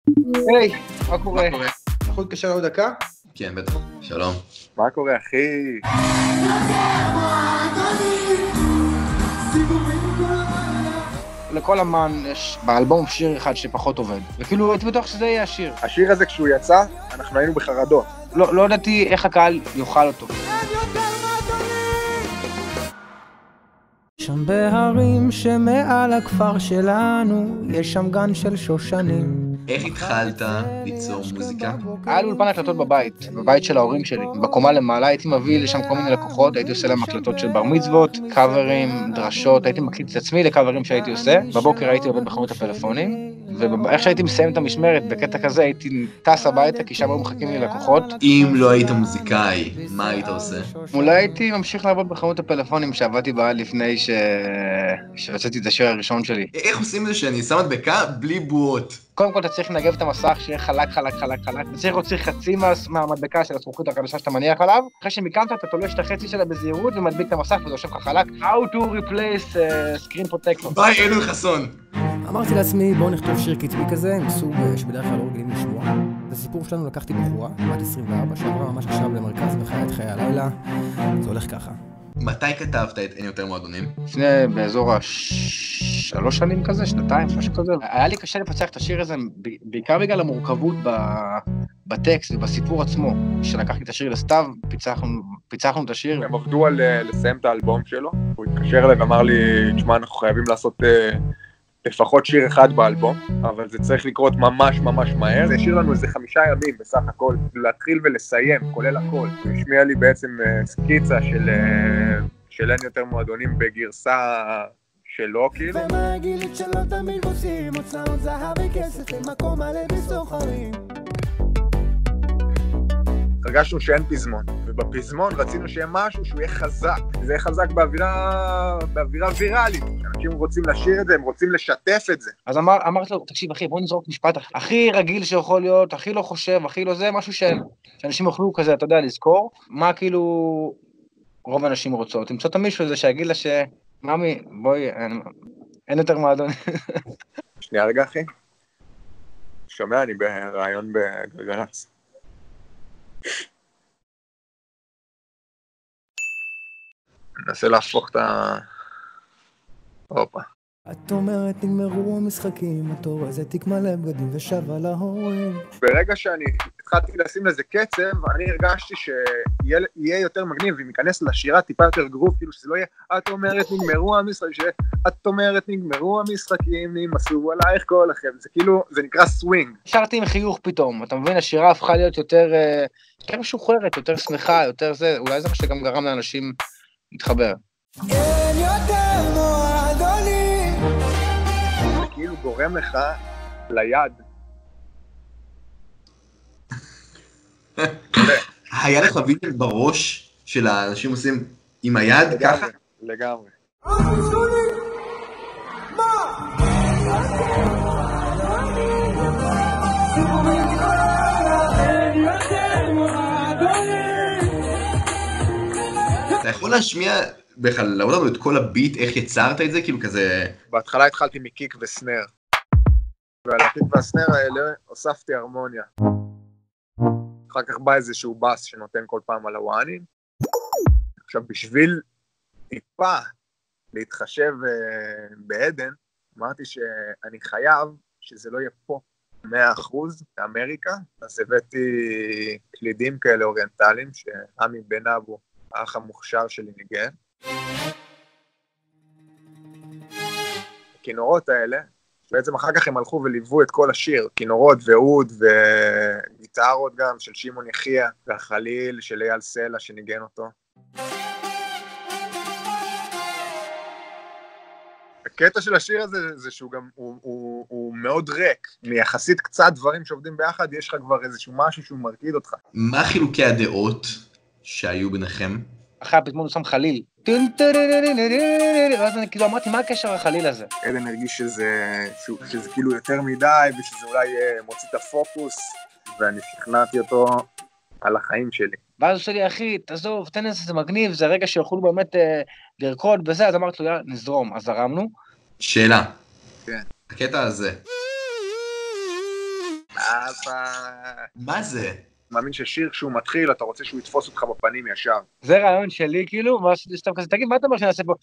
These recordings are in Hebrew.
היי, מה קורה? יכול להתקשר עוד דקה? כן, בטח. שלום. מה קורה, אחי? לכל אמן יש באלבום שיר אחד שפחות עובד, וכאילו הייתי בטוח שזה יהיה השיר. השיר הזה כשהוא יצא, אנחנו היינו בחרדות. לא ידעתי איך הקהל יאכל אותו. שם בהרים שמעל הכפר שלנו, יש שם גן של שושנים. איך התחלת ליצור מוזיקה? היה לי אולפן הקלטות בבית של ההורים שלי. בקומה למעלה הייתי מביא לשם כל מיני לקוחות, הייתי עושה להם הקלטות של בר מצוות, קאברים, דרשות, הייתי מקליט את עצמי לקאברים שהייתי עושה. בבוקר הייתי עובד בחנות הפלאפונים, ואיך שהייתי מסיים את המשמרת, בקטע כזה הייתי טס הביתה, כי שם היו מחכים לי לקוחות. אם לא היית מוזיקאי, מה היית עושה? אולי הייתי ממשיך לעבוד בחנות הפלאפונים שעבדתי בה לפני שרציתי את השיר הראשון שלי. איך עושים את זה שאני שם מדבקה בלי בועות? קודם כל אתה צריך לנגב את המסך שיהיה חלק. אתה צריך להוציא חצי מהמדבקה של הזכוכית החדשה שאתה מניח עליו. אחרי שמיקמת אתה תולש את החצי שלה בזהירות ומדביק את המסך וזה יושב לך חלק. How to replace screen protector. ביי, עדן חסון. אמרתי לעצמי, בואו נכתוב שיר קצבי כזה, מסוג שבדרך כלל לא רגילים לשמוע. את הסיפור שלנו לקחתי בחורה, בת 24, שעברה ממש עכשיו למרכז בחיי את חיי הלילה. זה הולך ככה. מתי כתבת את אין יותר מועדונים? לפני באזור 3 שנים כזה, 2 משהו כזה. היה לי קשה לפצח את השיר הזה, בעיקר בגלל המורכבות בטקסט ובסיפור עצמו. כשלקחתי את השיר לסתיו, פיצחנו את השיר. הם עבדו על לסיים את האלבום שלו, הוא התקשר אליי ואמר לי, תשמע, אנחנו חייבים לעשות לפחות שיר אחד באלבום, אבל זה צריך לקרות ממש ממש מהר. זה השאיר לנו איזה 5 ימים בסך הכל, להתחיל ולסיים, כולל הכל. הוא השמיע לי בעצם סקיצה של אין יותר מועדונים בגרסה שלו, כאילו. ומהגילית שלא תמיד עושים הוצאות זהב וכסף למקום מלא בסוחרים. הרגשנו שאין פזמון, ובפזמון רצינו שיהיה משהו שהוא יהיה חזק. זה יהיה חזק באווירה ויראלית. אנשים רוצים לשיר את זה, הם רוצים לשתף את זה. אז אמרת לו, תקשיב אחי, בוא נזרוק משפט הכי רגיל שיכול להיות, הכי לא חושב, הכי לא זה, משהו שאנשים יוכלו כזה, אתה יודע, לזכור. מה כאילו רוב האנשים רוצות? תמצוא את המישהו הזה שיגיד לה מאמי, בואי, אין יותר מועדון. שנייה רגע אחי. שומע, אני ברעיון בגלגלצ. ננסה להפוך את הופה. את אומרת נגמרו המשחקים, את אורזת תיק מלא בגדים ושבה להורים. ברגע שאני התחלתי לשים לזה קצב, אני הרגשתי שיהיה יותר מגניב, ואם ייכנס לשירה טיפה יותר גרוב, כאילו שזה לא יהיה, את אומרת נגמרו המשחקים, את אומרת נגמרו המשחקים, נמסו עלייך כל לכם, זה כאילו, זה נקרא סווינג. שרתי עם חיוך פתאום, אתה מבין, השירה הפכה להיות יותר משוחררת, יותר שמחה, יותר זה, אולי זה מה שגם גרם לאנשים להתחבר. אין יותר מועדונים. זה כאילו גורם לך ליד. היה לך וידאו בראש של האנשים עושים עם היד ככה? לגמרי. אתה יכול להשמיע בכלל, להראות לנו את כל הביט, איך יצרת את זה, כאילו כזה... בהתחלה התחלתי מקיק וסנר, ועל הקיק והסנר האלה הוספתי הרמוניה. אחר כך בא איזשהו בס שנותן כל פעם על הוואנים. עכשיו, בשביל טיפה להתחשב בעדן, אמרתי שאני חייב שזה לא יהיה פה 100% באמריקה, אז הבאתי קלידים כאלה אוריינטליים, שעמי בן אבו, האח המוכשר שלי ניגן. הכינורות האלה, בעצם אחר כך הם הלכו וליוו את כל השיר, כינורות ואוד וגיטרות גם של שמעון יחיה, והחליל של אייל סלע שניגן אותו. הקטע של השיר הזה זה שהוא גם, הוא מאוד ריק, מיחסית קצת דברים שעובדים ביחד, יש לך כבר איזשהו משהו שהוא מרקיד אותך. מה חילוקי הדעות שהיו ביניכם? אחרי הפזמון הוא שם חליל. ואז אני כאילו אמרתי, מה הקשר החליל הזה? עדן הרגיש שזה כאילו יותר מדי, ושזה אולי מוציא את הפוקוס, ואני שכנעתי אותו על החיים שלי. ואז הוא שלי, אחי, תעזוב, תן איזה, זה מגניב, זה רגע שיוכלו באמת לרקוד בזה, אז אמרתי לו, יאללה, נזרום, אז זרמנו. שאלה. כן. הקטע הזה. מה זה? מאמין ששיר כשהוא מתחיל, אתה רוצה שהוא יתפוס אותך בפנים ישר. זה רעיון שלי, כאילו, מה סתם כזה, תגיד, מה אתה אומר שנעשה פה?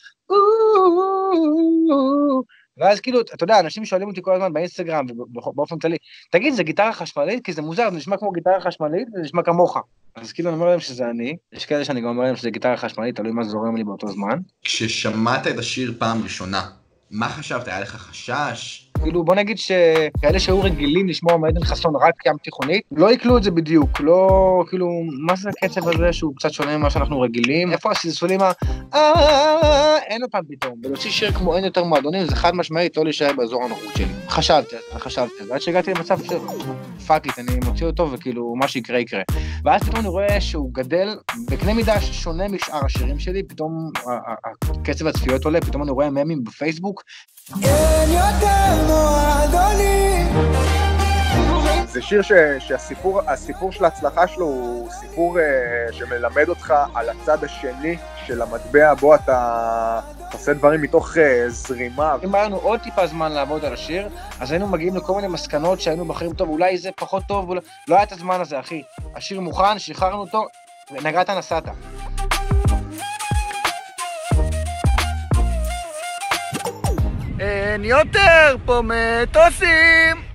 ואז כאילו, אתה יודע, אנשים שואלים אותי כל הזמן באינסטגרם ובאופן כללי, תגיד, זה גיטרה חשמלית? כי זה מוזר, זה נשמע כמו גיטרה חשמלית, זה נשמע כמוך. אז כאילו, אני אומר להם שזה אני, יש כאלה שאני גם אומר להם שזה גיטרה חשמלית, תלוי מה זורם לי באותו זמן. כששמעת את השיר פעם ראשונה, מה חשבת? היה לך חשש? כאילו, בוא נגיד שכאלה שהיו רגילים לשמוע מעדן חסון רק ים תיכונית, לא יקלו את זה בדיוק, לא, כאילו, מה זה הקצב הזה שהוא קצת שונה ממה שאנחנו רגילים? איפה הסלסולים אין אותם פתאום, ולהוציא שיר כמו אין יותר מועדונים, זה חד משמעית, לא להישאר באזור הנוחות שלי. חשבתי, ועד שהגעתי למצב פאקית, אני מוציא אותו וכאילו, מה שיקרה יקרה. ואז פתאום אני רואה שהוא גדל בקנה מידה שונה משאר השירים שלי, פתאום הקצב הצפיות עולה, פתאום אני רואה ממים בפייסבוק. אין יותר מועדונים. זה שיר שהסיפור של ההצלחה שלו הוא סיפור שמלמד אותך על הצד השני של המטבע, בו אתה עושה דברים מתוך זרימה. אם היה לנו עוד טיפה זמן לעבוד על השיר, אז היינו מגיעים לכל מיני מסקנות שהיינו בחרים טוב, אולי זה פחות טוב, לא היה את הזמן הזה, אחי. השיר מוכן, שחררנו אותו, ונגעת נסעת. אין יותר פה מטוסים